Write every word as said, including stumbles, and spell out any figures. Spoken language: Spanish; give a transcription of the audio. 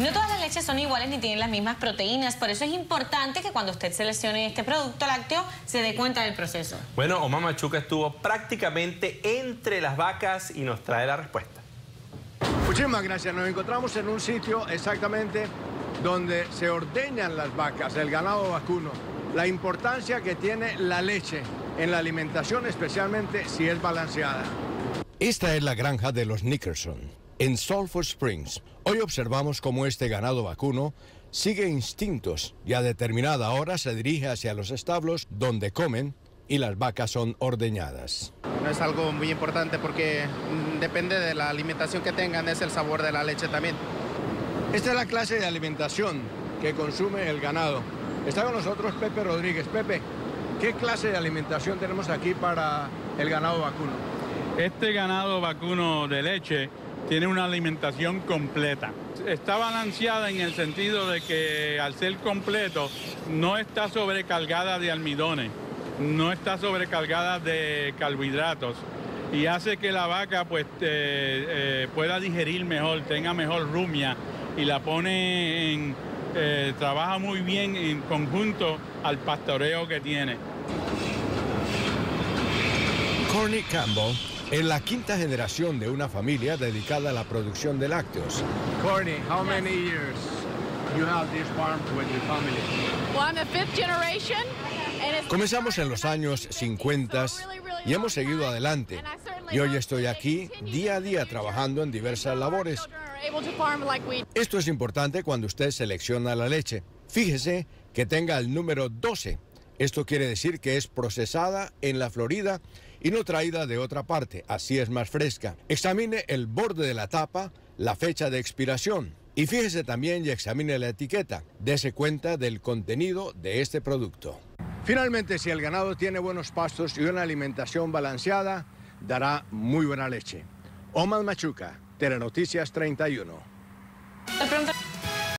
No todas las leches son iguales ni tienen las mismas proteínas, por eso es importante que cuando usted seleccione este producto lácteo se dé cuenta del proceso. Bueno, Omar Machuca estuvo prácticamente entre las vacas y nos trae la respuesta. Muchísimas gracias. Nos encontramos en un sitio exactamente donde se ordeñan las vacas, el ganado vacuno. La importancia que tiene la leche en la alimentación, especialmente si es balanceada. Esta es la granja de los Nickerson, en Sulphur Springs. Hoy observamos cómo este ganado vacuno sigue instintos y a determinada hora se dirige hacia los establos donde comen y las vacas son ordeñadas. No es algo muy importante porque depende de la alimentación que tengan, es el sabor de la leche también. Esta es la clase de alimentación que consume el ganado. Está con nosotros Pepe Rodríguez. Pepe, ¿qué clase de alimentación tenemos aquí para el ganado vacuno? Este ganado vacuno de leche tiene una alimentación completa. Está balanceada en el sentido de que al ser completo no está sobrecargada de almidones, no está sobrecargada de carbohidratos y hace que la vaca pues eh, eh, pueda digerir mejor, tenga mejor rumia y la pone en, eh, trabaja muy bien en conjunto al pastoreo que tiene. Corny Campbell es la quinta generación de una familia dedicada a la producción de lácteos. Corny, how many years you have this farm with your family? Well, I'm the fifth generation. Comenzamos en los años cincuenta y hemos seguido adelante. Y hoy estoy aquí día a día trabajando en diversas labores. Esto es importante cuando usted selecciona la leche. Fíjese que tenga el número doce. Esto quiere decir que es procesada en la Florida y no traída de otra parte. Así es más fresca. Examine el borde de la tapa, la fecha de expiración. Y fíjese también y examine la etiqueta. Dese cuenta del contenido de este producto. Finalmente, si el ganado tiene buenos pastos y una alimentación balanceada, dará muy buena leche. Omar Machuca, Telenoticias treinta y uno.